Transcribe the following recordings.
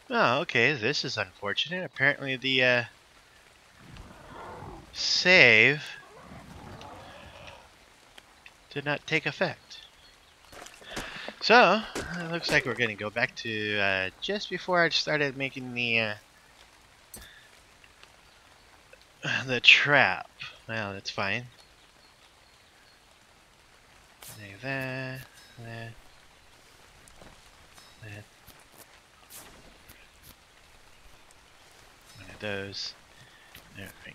Oh, okay, this is unfortunate. Apparently the save did not take effect. So, it looks like we're going to go back to just before I started making the trap. Well, that's fine. Like that, that, that. One of those. Alright.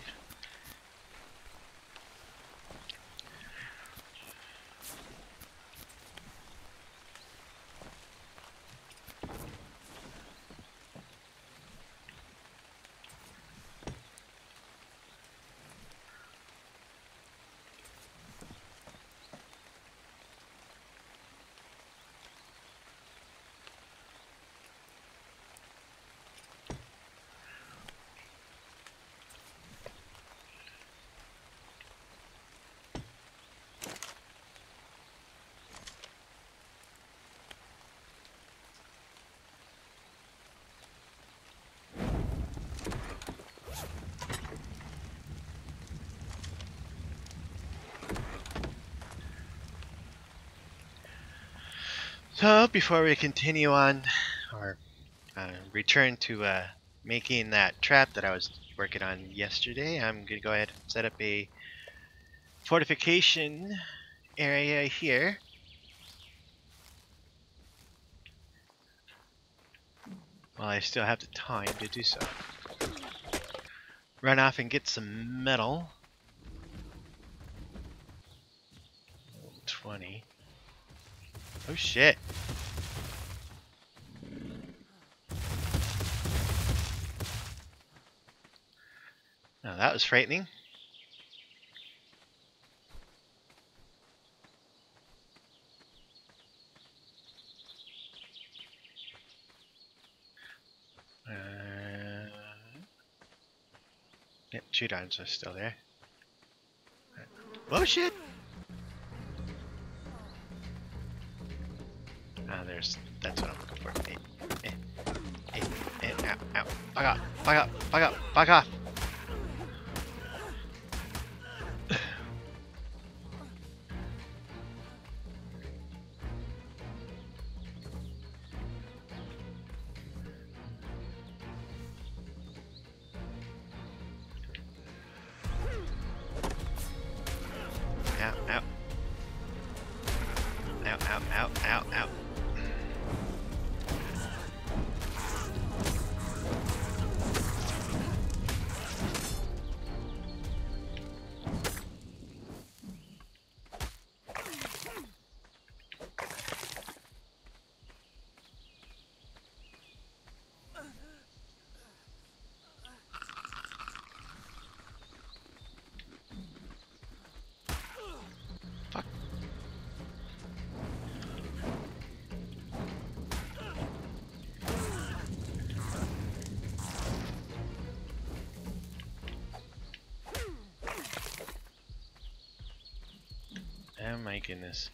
So, before we continue on, or return to making that trap that I was working on yesterday, I'm going to go ahead and set up a fortification area here. While I still have the time to do so. Run off and get some metal. 20. Oh shit. Oh, that was frightening. Yep, shoot arms are still there. Oh shit! Ah, that's what I'm looking for. Ow, ow. Fuck off, fuck off, fuck off, fuck off! Ow, ow. Ow, ow, ow, ow, ow. Fuck. Oh my goodness.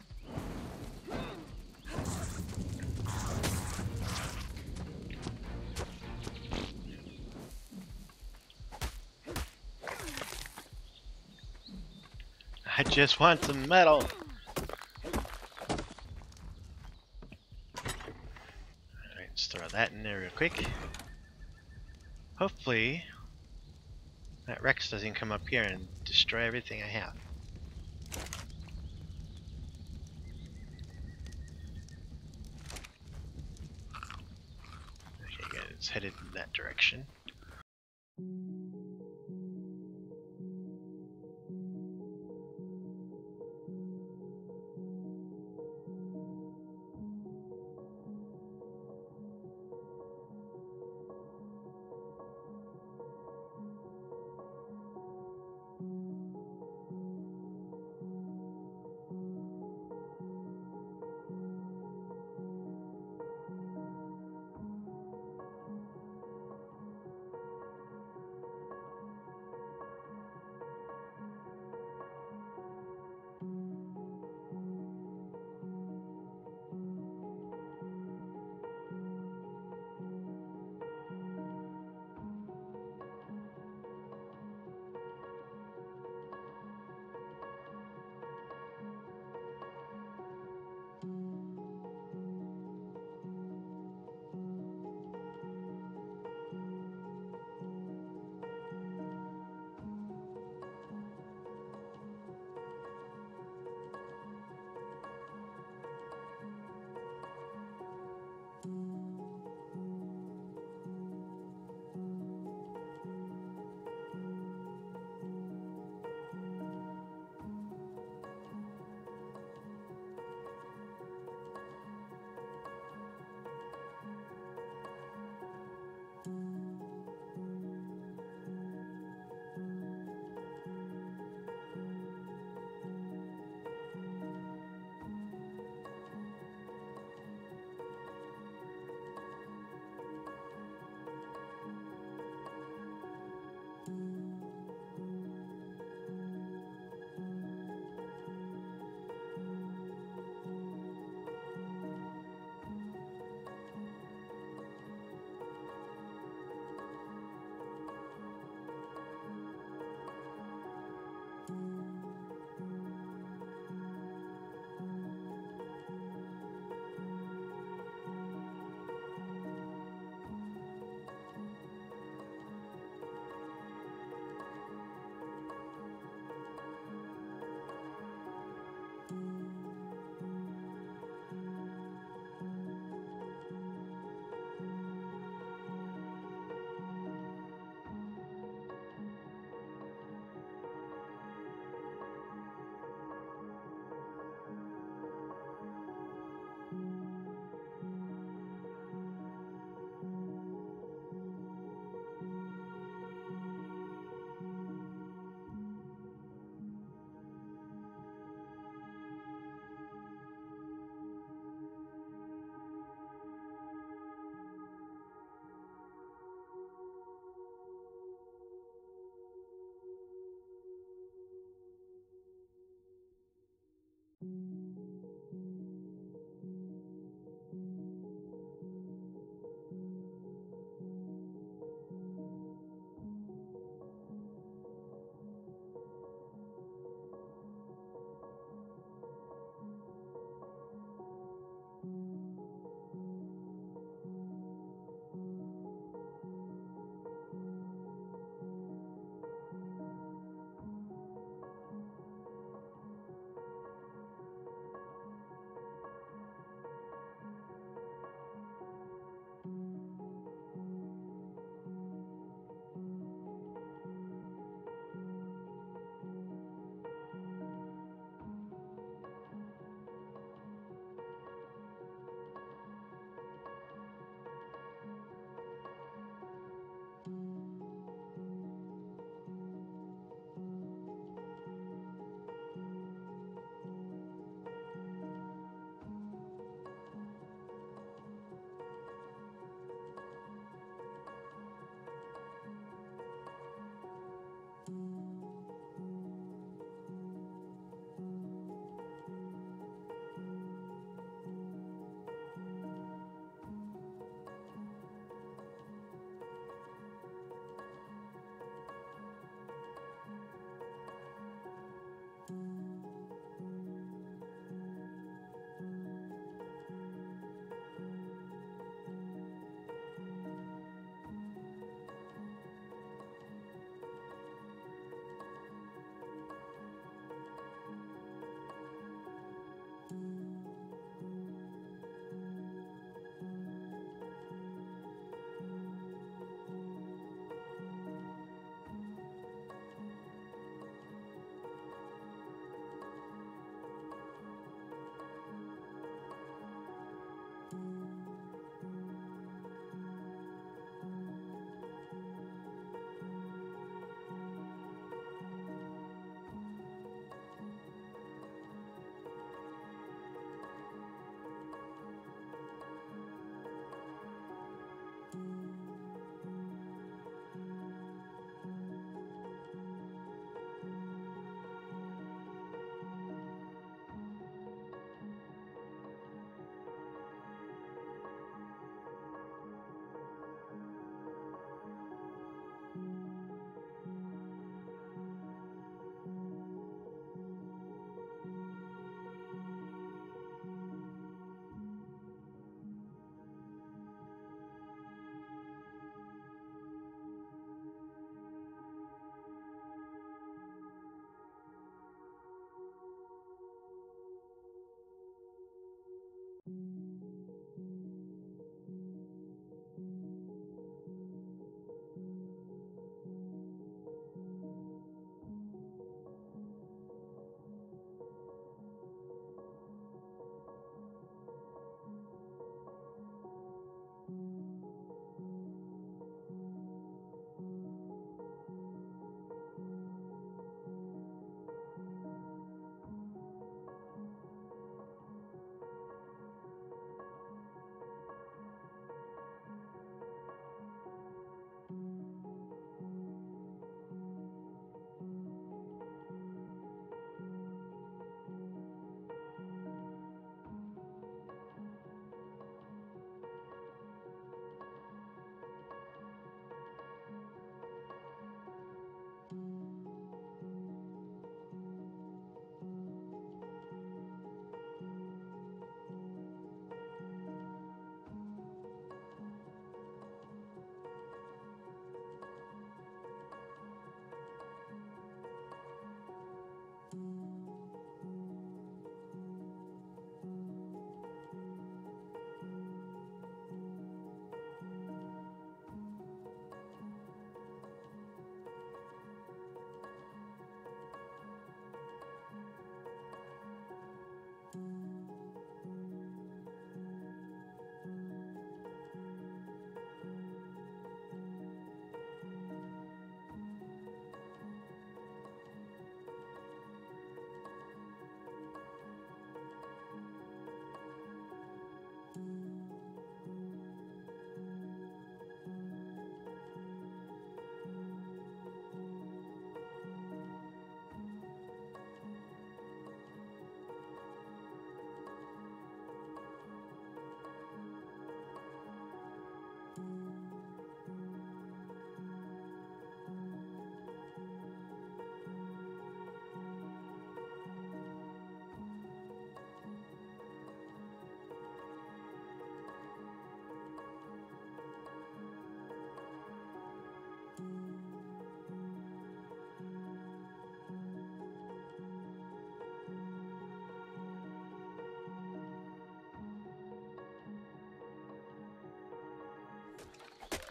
I just want some metal. Alright, let's throw that in there real quick. Hopefully, that Rex doesn't come up here and destroy everything I have. Okay, good. It's headed in that direction.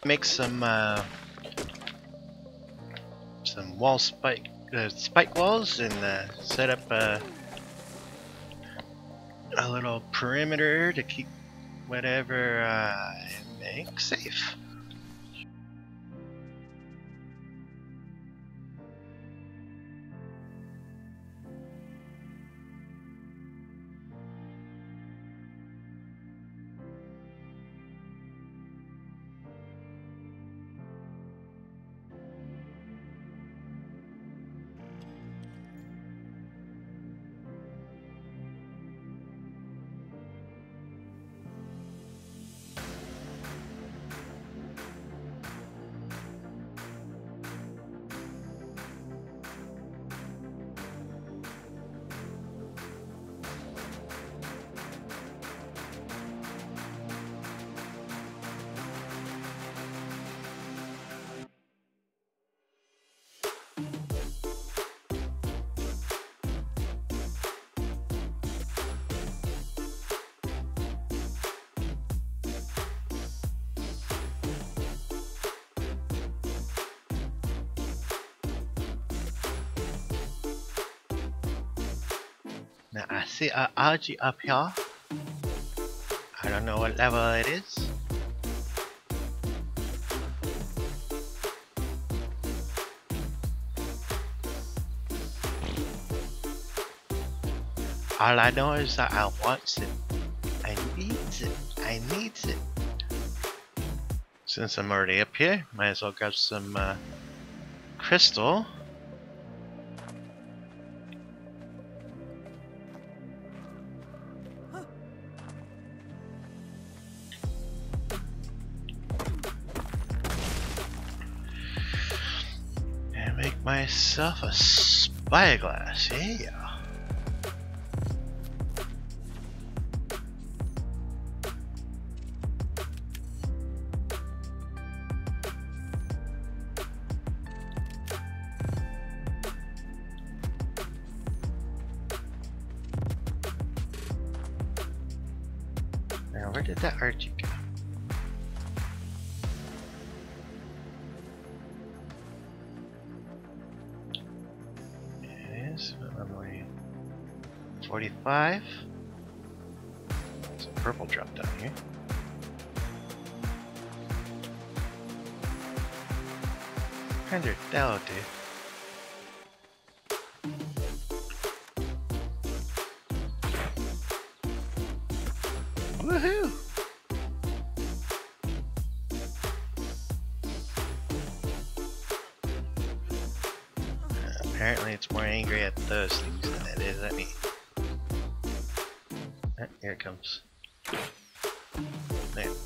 make some wall spike walls and set up a little perimeter to keep whatever I make safe. Now I see an algae up here. I don't know what level it is. All I know is that I want it. I need it. I need it. Since I'm already up here, might as well grab some crystal. And make myself a spyglass. Yeah. Now, where did that Archie go? It is. I'm only 45. There's a purple drop down here. $100, dude. Woohoo! Apparently it's more angry at those things than it is at me. Ah, here it comes. There.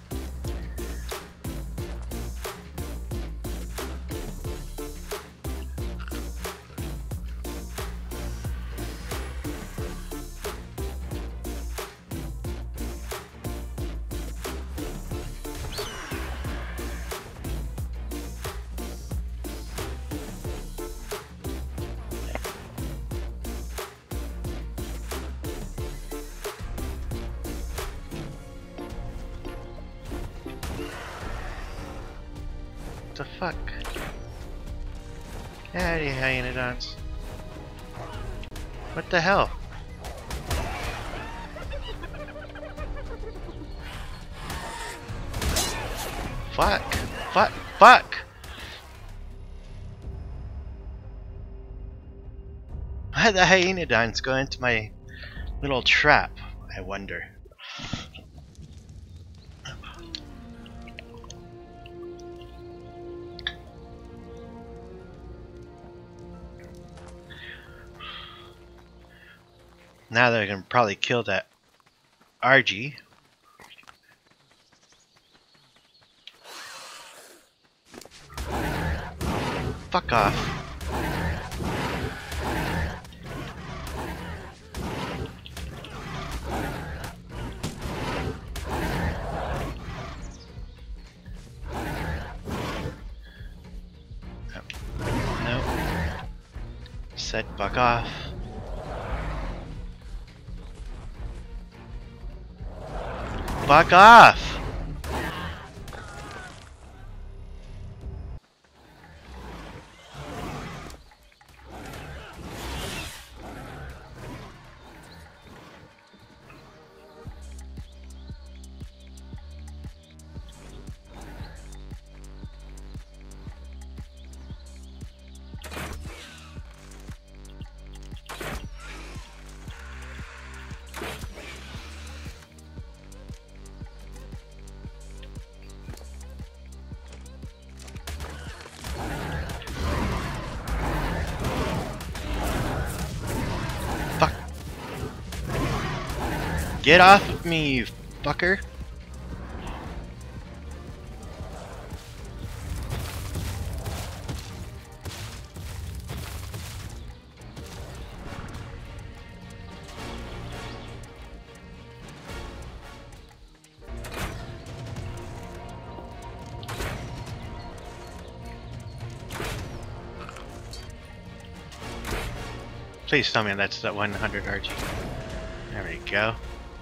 What the fuck? Get out of here, hyenodons. What the hell? Fuck! Fuck! Fuck! Why did the hyenodons go into my little trap, I wonder? Now that I can probably kill that RG. Fuck off. No. Said fuck off. Fuck off! Get off of me, you fucker! Please tell me that's that 100 RG. There we go.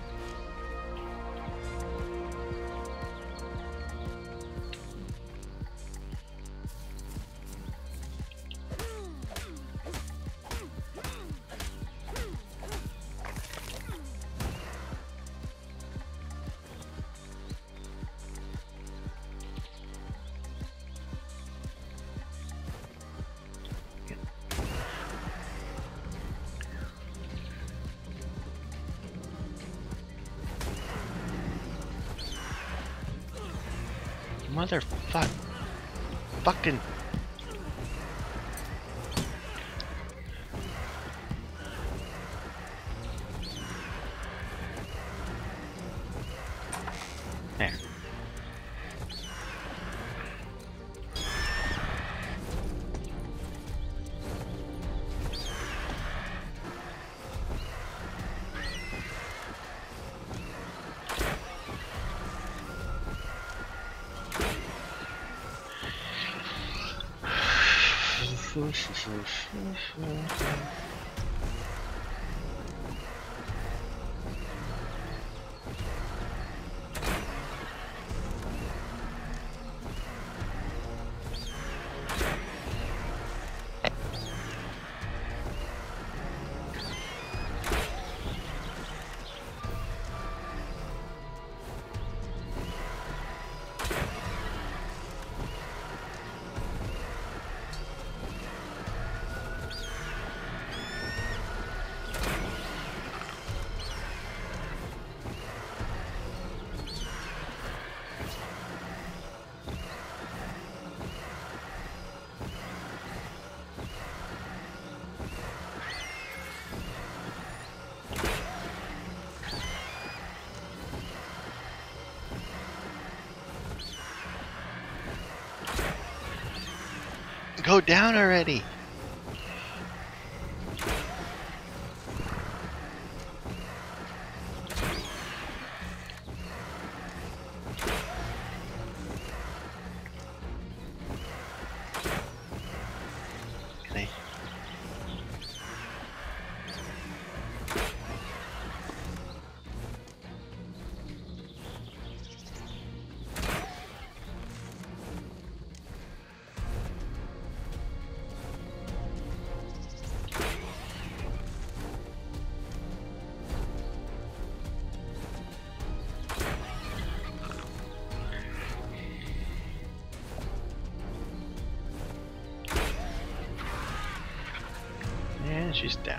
Motherfuck. Fucking. There. Go down already! Okay. And she's down.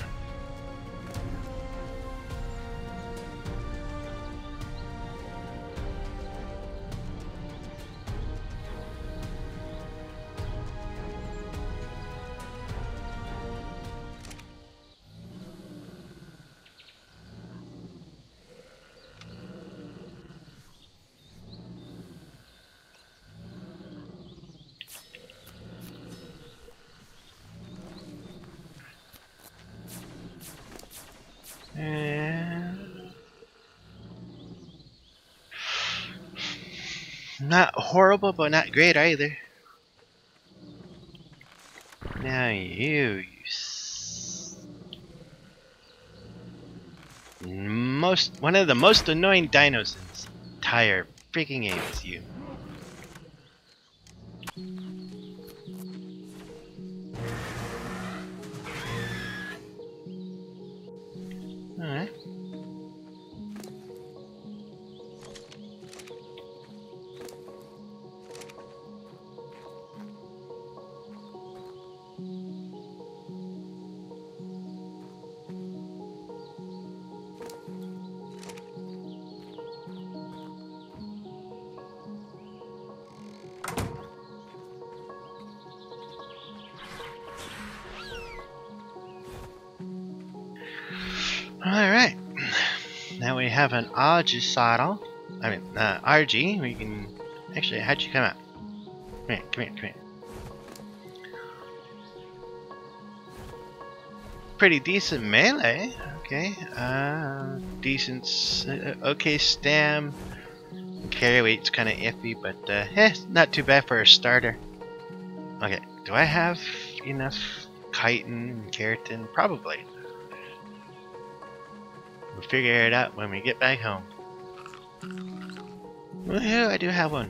And not horrible, but not great either. Now one of the most annoying dinos in this entire freaking game is you. Alright. have an RG saddle. I mean, RG. We can actually. How'd you come out? Come here, come here, come here. Pretty decent melee. Okay. Decent. Okay, stam. Carry weight's kind of iffy, but not too bad for a starter. Okay. Do I have enough chitin and keratin? Probably. We'll figure it out when we get back home. Woohoo! I do have one.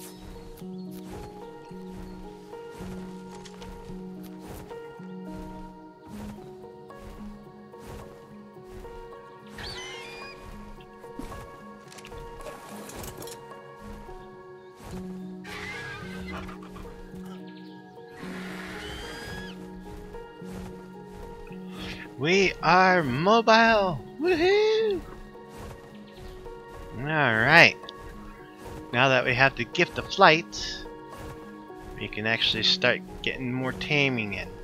We are mobile! Woohoo! Alright. Now that we have the gift of flight, we can actually start getting more taming in.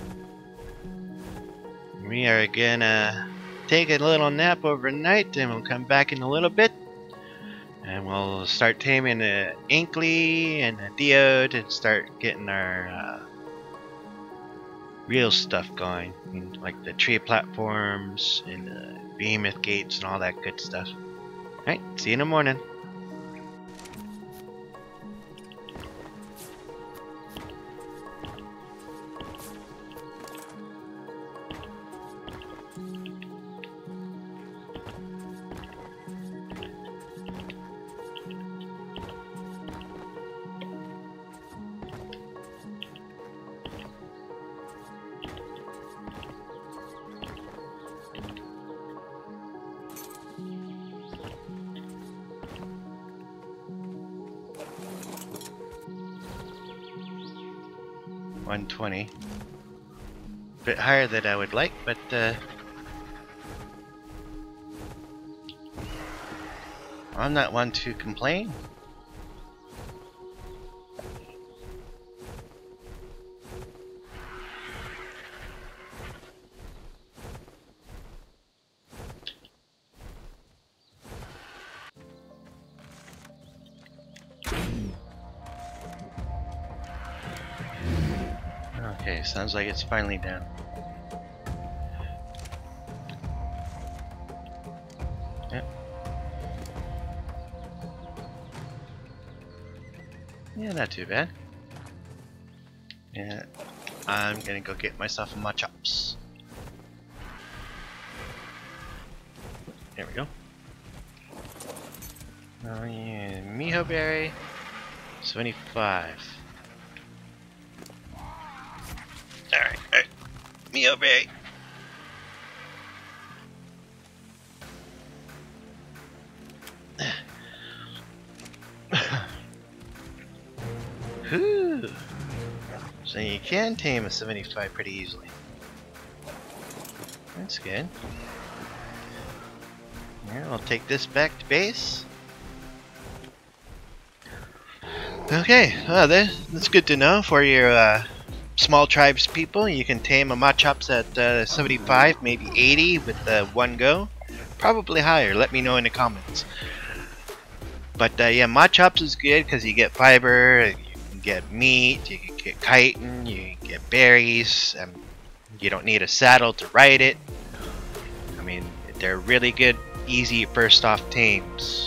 We are gonna take a little nap overnight and we'll come back in a little bit. And we'll start taming a Inkley and a Diode and start getting our real stuff going, like the tree platforms and the behemoth gates and all that good stuff. Alright, see you in the morning. $120. Bit higher than I would like, but I'm not one to complain. Okay, sounds like it's finally down. Yep. Yeah, not too bad. Yeah, I'm gonna go get myself a Machops. There we go. Oh yeah, Miho Berry, 75. Alright, Miho Berry. Whew. So you can tame a 75 pretty easily. That's good. Here, I'll take this back to base. Okay, well, that's good to know for your small tribes people. You can tame a Machops at 75, maybe 80 with one go. Probably higher, let me know in the comments. But yeah, Machops is good because you get fiber, you can get meat, you can get chitin, you can get berries. You don't need a saddle to ride it. I mean, they're really good, easy first off tames.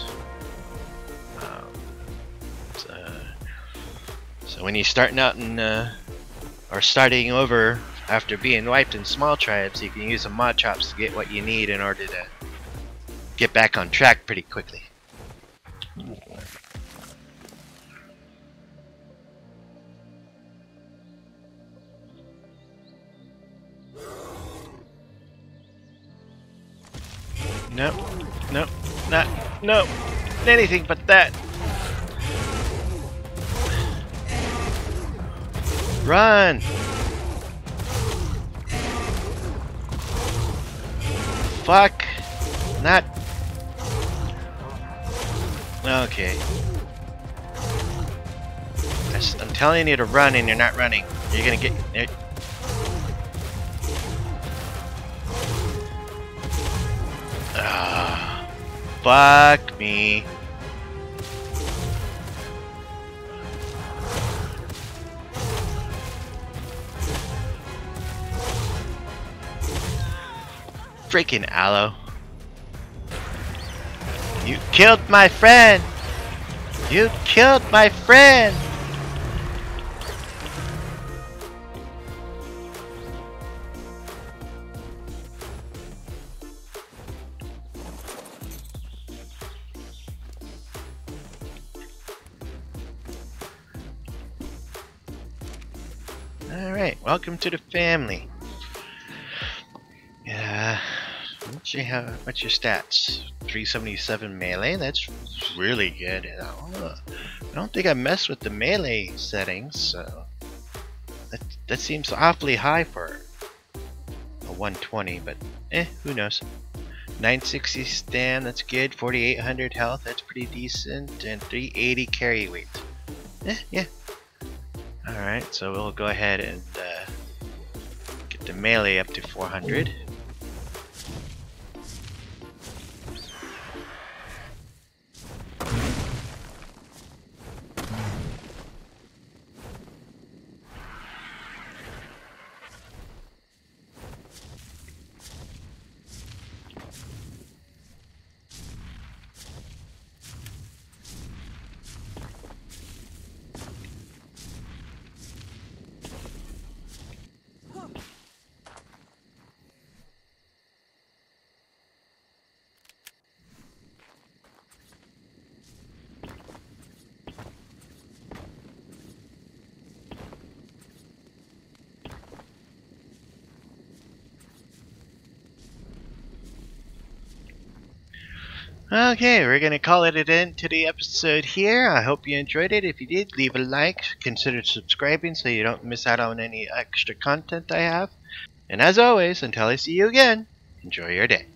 So when you're starting out in or starting over after being wiped in small tribes, you can use a Machops to get what you need in order to get back on track pretty quickly. Nope, nope, nope, anything but that. Run! Fuck! Not. Okay. I'm telling you to run and you're not running. You're gonna get. fuck me. Freaking Ello. You killed my friend! You killed my friend! Alright, welcome to the family. Yeah. What's your stats? 377 melee? That's really good. I don't think I messed with the melee settings, so that seems awfully high for a 120, but who knows. 960 stand, that's good. 4800 health, that's pretty decent, and 380 carry weight. Yeah. Alright, so we'll go ahead and get the melee up to 400. Okay, we're gonna call it an end to the episode here. I hope you enjoyed it. If you did, leave a like, consider subscribing so you don't miss out on any extra content I have. And as always, until I see you again, enjoy your day.